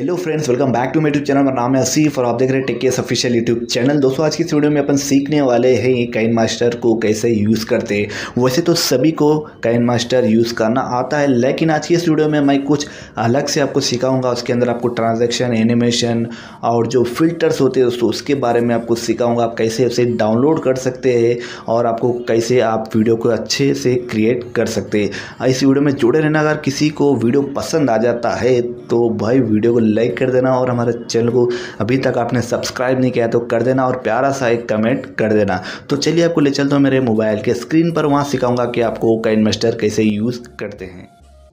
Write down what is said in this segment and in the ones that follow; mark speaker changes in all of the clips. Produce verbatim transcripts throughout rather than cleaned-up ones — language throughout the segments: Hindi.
Speaker 1: Hello friends, welcome back to my YouTube channel. मेरा नाम है आसिफ और आप देख रहे हैं टेक ऑफिशियल यूट्यूब चैनल। दोस्तों, आज की इस वीडियो में अपन सीखने वाले हैं काइन मास्टर को कैसे यूज़ करते हैं। वैसे तो सभी को काइन मास्टर यूज़ करना आता है, लेकिन आज की इस वीडियो में मैं कुछ अलग से आपको सिखाऊंगा। उसके अंदर आपको ट्रांजैक्शन, एनिमेशन और जो फिल्टर्स होते हैं दोस्तों, उसके बारे में आपको सिखाऊंगा। आप कैसे उसे डाउनलोड कर सकते हैं और आपको कैसे आप वीडियो को अच्छे से क्रिएट कर सकते हैं। इस वीडियो में जुड़े रहना। अगर किसी को वीडियो पसंद आ जाता है तो भाई वीडियो को लाइक कर देना और हमारे चैनल को अभी तक आपने सब्सक्राइब नहीं किया तो कर देना और प्यारा सा एक कमेंट कर देना। तो चलिए आपको ले चलता हूँ मेरे मोबाइल के स्क्रीन पर। वहाँ सिखाऊंगा कि आपको काइन मास्टर कैसे यूज़ करते हैं।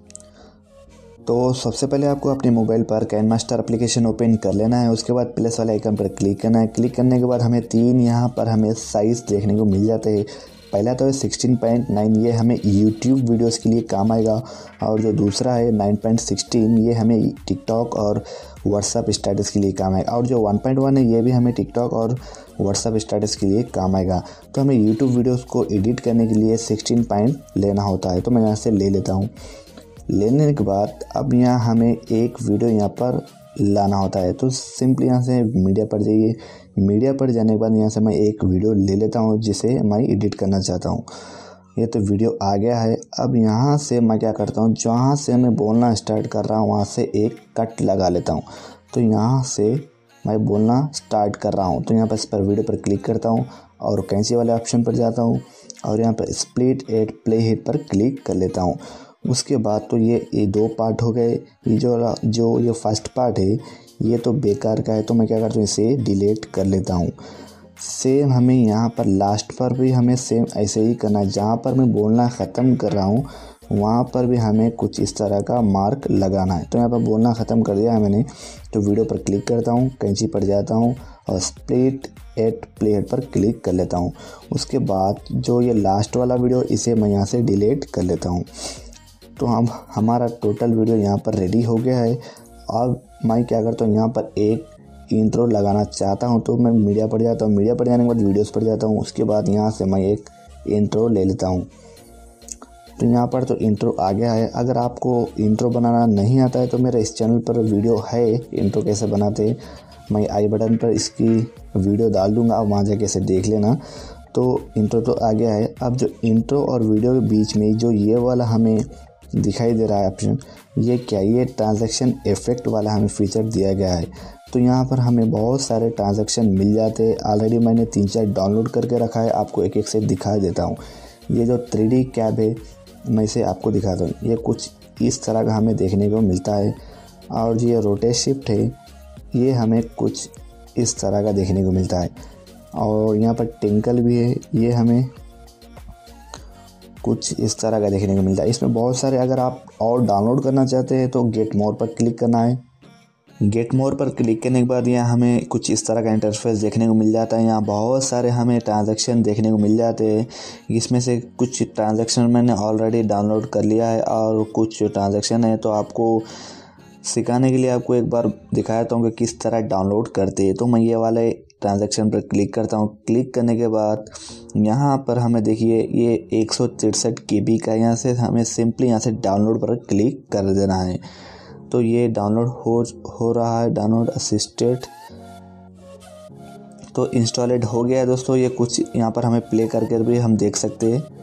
Speaker 1: तो सबसे पहले आपको अपने मोबाइल पर काइन मास्टर एप्लीकेशन ओपन कर लेना है। उसके बाद प्लस वाले आइकन पर क्लिक करना है। क्लिक करने के बाद हमें तीन यहाँ पर हमें साइज़ देखने को मिल जाते हैं। पहला तो है सिक्सटीन पॉइंट नाइन, ये हमें यूट्यूब वीडियोस के लिए काम आएगा। और जो दूसरा है नाइन पॉइंट सिक्सटीन, ये हमें टिकटॉक और व्हाट्सअप स्टेटस के लिए काम आएगा। और जो वन पॉइंट वन है, ये भी हमें टिकटॉक और व्हाट्सअप स्टेटस के लिए काम आएगा। तो हमें यूट्यूब वीडियोस को एडिट करने के लिए सिक्सटीन पॉइंट लेना होता है। तो मैं यहाँ से ले लेता हूँ। लेने के बाद अब यहाँ हमें एक वीडियो यहाँ पर लाना होता है। तो सिंपली यहाँ से मीडिया पर जाइए। मीडिया पर जाने के बाद यहाँ से मैं एक वीडियो ले लेता हूँ जिसे मैं एडिट करना चाहता हूँ। ये तो वीडियो आ गया है। अब यहाँ से मैं क्या करता हूँ, जहाँ से मैं बोलना स्टार्ट कर रहा हूँ वहाँ से एक कट लगा लेता हूँ। तो यहाँ से मैं बोलना स्टार्ट कर रहा हूँ। तो यहाँ पर इस पर वीडियो पर क्लिक करता हूँ और कैंची वाले ऑप्शन पर जाता हूँ और यहाँ पर स्प्लिट एट प्ले हिट पर क्लिक कर लेता हूँ। उसके बाद तो ये ये दो पार्ट हो गए। ये जो जो ये फर्स्ट पार्ट है ये तो बेकार का है, तो मैं क्या करता हूँ, इसे डिलीट कर लेता हूँ। सेम हमें यहाँ पर लास्ट पर भी हमें सेम ऐसे ही करना है। जहाँ पर मैं बोलना ख़त्म कर रहा हूँ वहाँ पर भी हमें कुछ इस तरह का मार्क लगाना है। तो यहाँ पर बोलना ख़त्म कर दिया है मैंने। तो वीडियो पर क्लिक करता हूँ, कैंची पर जाता हूँ और स्प्लिट एट प्ले पर क्लिक कर लेता हूँ। उसके बाद जो ये लास्ट वाला वीडियो, इसे मैं यहाँ से डिलीट कर लेता हूँ। तो हम हमारा टोटल वीडियो यहाँ पर रेडी हो गया है। अब मैं क्या करता हूँ, यहाँ पर एक इंट्रो लगाना चाहता हूँ। तो मैं मीडिया पर जाता हूँ। मीडिया पर जाने के बाद वीडियोस पर जाता हूँ। उसके बाद यहाँ से मैं एक इंट्रो ले लेता हूँ। तो यहाँ पर तो इंट्रो आ गया है। अगर आपको इंट्रो बनाना नहीं आता है तो मेरे इस चैनल पर वीडियो है इंट्रो कैसे बनाते। मैं आई बटन पर इसकी वीडियो डाल दूँगा, आप वहाँ जाके इसे देख लेना। तो इंट्रो तो आ गया है। अब जो इंट्रो और वीडियो के बीच में जो ये वाला हमें दिखाई दे रहा है ऑप्शन, ये क्या, ये ट्रांजैक्शन इफेक्ट वाला हमें फीचर दिया गया है। तो यहाँ पर हमें बहुत सारे ट्रांजैक्शन मिल जाते हैं। ऑलरेडी मैंने तीन चार डाउनलोड करके रखा है, आपको एक एक से दिखा देता हूँ। ये जो थ्री डी कैब है मैं इसे आपको दिखाता हूँ। ये कुछ इस तरह का हमें देखने को मिलता है। और जो ये रोटेट शिफ्ट है ये हमें कुछ इस तरह का देखने को मिलता है। और यहाँ पर टिंकल भी है, ये हमें कुछ इस तरह का देखने को मिलता है। इसमें बहुत सारे, अगर आप और डाउनलोड करना चाहते हैं तो गेट मोर पर क्लिक करना है। गेट मोर पर क्लिक करने के बाद यहाँ हमें कुछ इस तरह का इंटरफेस देखने को मिल जाता है। यहाँ बहुत सारे हमें ट्रांजैक्शन देखने को मिल जाते हैं। इसमें से कुछ ट्रांजैक्शन मैंने ऑलरेडी डाउनलोड कर लिया है और कुछ ट्रांजैक्शन है तो आपको सिखाने के लिए आपको एक बार दिखाया था कि किस तरह डाउनलोड करते हैं। तो मैं ये वाले ट्रांजैक्शन पर क्लिक करता हूँ। क्लिक करने के बाद यहाँ पर हमें देखिए ये एक सौ तिरसठ के बी का, यहाँ से हमें सिंपली यहाँ से डाउनलोड पर क्लिक कर देना है। तो ये डाउनलोड हो हो रहा है, डाउनलोड असिस्टेड। तो इंस्टॉलेड हो गया है दोस्तों। ये कुछ यहाँ पर हमें प्ले करके भी हम देख सकते हैं।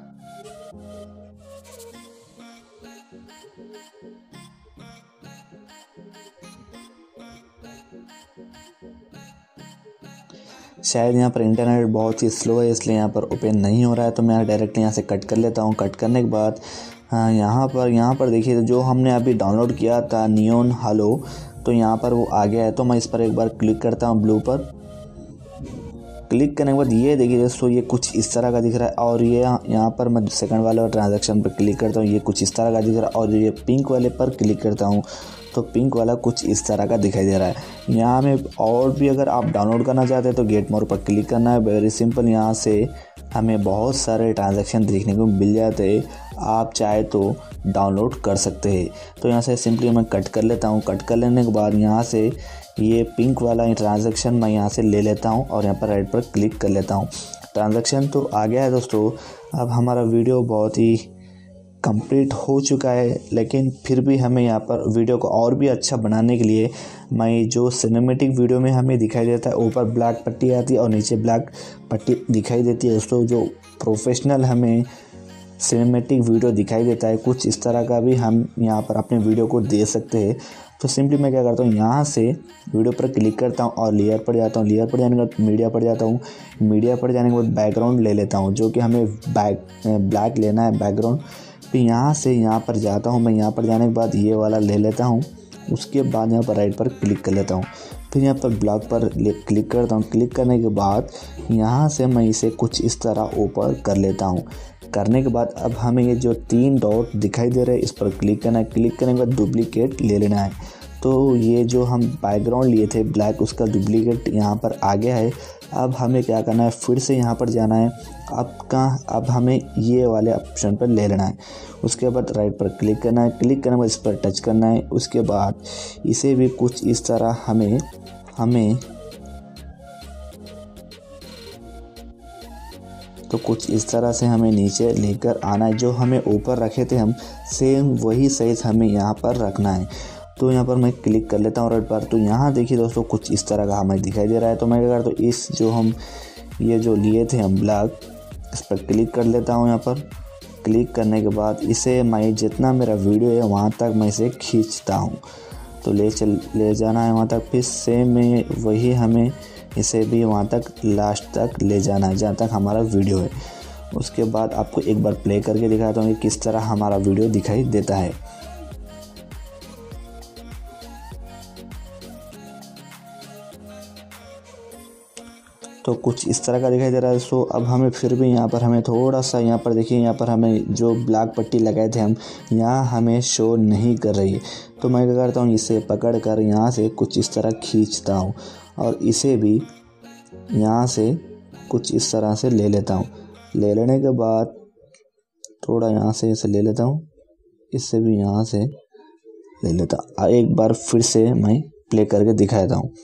Speaker 1: शायद यहाँ पर इंटरनेट बहुत ही स्लो है इसलिए यहाँ पर ओपन नहीं हो रहा है। तो मैं डायरेक्टली यहाँ से कट कर लेता हूँ। कट करने के बाद हाँ यहाँ पर यहाँ पर देखिए जो हमने अभी डाउनलोड किया था नियॉन हेलो, तो यहाँ पर वो आ गया है। तो मैं इस पर एक बार क्लिक करता हूँ ब्लू पर। क्लिक करने के बाद ये देखिए दोस्तों ये कुछ इस तरह का दिख रहा है। और ये यहाँ पर मैं सेकंड वाले ट्रांजैक्शन पर क्लिक करता हूँ, ये कुछ इस तरह का दिख रहा है। और ये पिंक वाले पर क्लिक करता हूँ तो पिंक वाला कुछ इस तरह का दिखाई दे रहा है। यहाँ में और भी अगर आप डाउनलोड करना चाहते हैं तो गेट मोर पर क्लिक करना है। वेरी सिंपल, यहाँ से हमें बहुत सारे ट्रांजैक्शन देखने को मिल जाते हैं। आप चाहे तो डाउनलोड कर सकते हैं। तो यहाँ से सिंपली मैं कट कर लेता हूँ। कट कर लेने के बाद यहाँ से ये पिंक वाला ट्रांजैक्शन मैं यहाँ से ले लेता हूँ और यहाँ पर राइट पर क्लिक कर लेता हूँ। ट्रांजैक्शन तो आ गया है दोस्तों। अब हमारा वीडियो बहुत ही कंप्लीट हो चुका है, लेकिन फिर भी हमें यहाँ पर वीडियो को और भी अच्छा बनाने के लिए मैं जो सिनेमैटिक वीडियो में हमें दिखाई देता है ऊपर ब्लैक पट्टी आती है और नीचे ब्लैक पट्टी दिखाई देती है दोस्तों, जो प्रोफेशनल हमें सिनेमैटिक वीडियो दिखाई देता है, कुछ इस तरह का भी हम यहाँ पर अपने वीडियो को दे सकते हैं। तो सिंपली मैं क्या करता हूँ, यहाँ से वीडियो पर क्लिक करता हूँ और लेयर पर जाता हूँ। लेयर पर जाने के बाद मीडिया पर जाता हूँ। मीडिया पर जाने के बाद बैकग्राउंड ले लेता हूँ, जो कि हमें बैक ब्लैक लेना है बैकग्राउंड। फिर यहाँ से यहाँ पर जाता हूँ मैं। यहाँ पर जाने के बाद ये वाला ले लेता हूँ। उसके बाद यहाँ पर राइट पर क्लिक कर लेता हूँ। फिर यहाँ पर ब्लॉक पर क्लिक करता हूँ। क्लिक करने के बाद यहाँ से मैं इसे कुछ इस तरह ऊपर कर लेता हूँ। करने के बाद अब हमें ये जो तीन डॉट दिखाई दे रहे हैं इस पर क्लिक करना है। क्लिक करने के बाद डुप्लीकेट ले लेना है। तो ये जो हम बैकग्राउंड लिए थे ब्लैक, उसका डुप्लीकेट यहाँ पर आ गया है। अब हमें क्या करना है, फिर से यहाँ पर जाना है। अब कहाँ अब हमें ये वाले ऑप्शन पर ले लेना है। उसके बाद राइट पर क्लिक करना है। क्लिक करने के बाद इस पर टच करना है। उसके बाद इसे भी कुछ इस तरह हमें हमें तो कुछ इस तरह से हमें नीचे लेकर आना है। जो हमें ऊपर रखे थे हम, सेम वही साइज़ हमें यहाँ पर रखना है। तो यहाँ पर मैं क्लिक कर लेता हूँ राइट पर। तो यहाँ देखिए दोस्तों, कुछ इस तरह का हमें दिखाई दे रहा है। तो मैं क्या करता हूँ, इस जो हम ये जो लिए थे हम ब्लैक, इस पर क्लिक कर लेता हूँ। यहाँ पर क्लिक करने के बाद इसे मैं जितना मेरा वीडियो है वहाँ तक मैं इसे खींचता हूँ। तो ले चल ले जाना है वहाँ तक। फिर सेम में वही हमें इसे भी वहाँ तक लास्ट तक ले जाना है जहाँ तक हमारा वीडियो है। उसके बाद आपको एक बार प्ले करके दिखाता हूँ कि किस तरह हमारा वीडियो दिखाई देता है। तो कुछ इस तरह का दिखाई दे रहा है। सो अब हमें फिर भी यहाँ पर हमें थोड़ा सा यहाँ पर देखिए, यहाँ पर हमें जो ब्लैक पट्टी लगाए थे हम, यहाँ हमें शो नहीं कर रही है। तो मैं क्या करता हूँ, इसे पकड़ कर यहाँ से कुछ इस तरह खींचता हूँ और इसे भी यहाँ से कुछ इस तरह से ले लेता हूँ। ले लेने के बाद थोड़ा यहाँ से इसे ले लेता हूँ, इससे भी यहाँ से ले लेता हूँ। एक बार फिर से मैं प्ले करके दिखाता हूँ।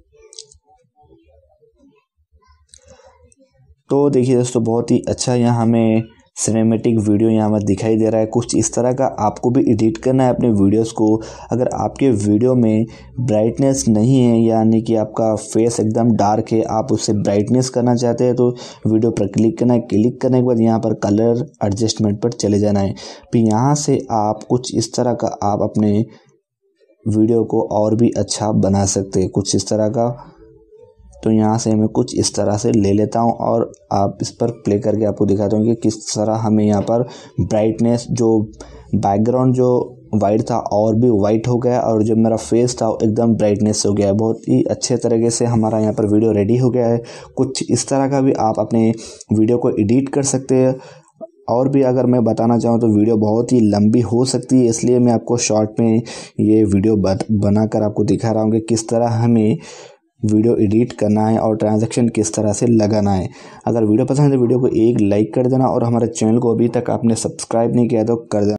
Speaker 1: तो देखिए दोस्तों, बहुत ही अच्छा यहाँ हमें सिनेमैटिक वीडियो यहाँ पर दिखाई दे रहा है। कुछ इस तरह का आपको भी एडिट करना है अपने वीडियोस को। अगर आपके वीडियो में ब्राइटनेस नहीं है, यानी कि आपका फेस एकदम डार्क है, आप उससे ब्राइटनेस करना चाहते हैं, तो वीडियो पर क्लिक करना है। क्लिक करने के बाद यहाँ पर कलर एडजस्टमेंट पर चले जाना है। फिर यहाँ से आप कुछ इस तरह का आप अपने वीडियो को और भी अच्छा बना सकते हैं, कुछ इस तरह का। तो यहाँ से मैं कुछ इस तरह से ले लेता हूँ और आप इस पर प्ले करके आपको दिखाता हूँ कि किस तरह हमें यहाँ पर ब्राइटनेस, जो बैकग्राउंड जो वाइट था और भी वाइट हो गया और जो मेरा फेस था एकदम ब्राइटनेस हो गया है। बहुत ही अच्छे तरीके से हमारा यहाँ पर वीडियो रेडी हो गया है। कुछ इस तरह का भी आप अपने वीडियो को एडिट कर सकते हैं। और भी अगर मैं बताना चाहूँ तो वीडियो बहुत ही लंबी हो सकती है, इसलिए मैं आपको शॉर्ट में ये वीडियो बनाकर आपको दिखा रहा हूँ कि किस तरह हमें वीडियो एडिट करना है और ट्रांजैक्शन किस तरह से लगाना है। अगर वीडियो पसंद है तो वीडियो को एक लाइक कर देना और हमारे चैनल को अभी तक आपने सब्सक्राइब नहीं किया तो कर देना।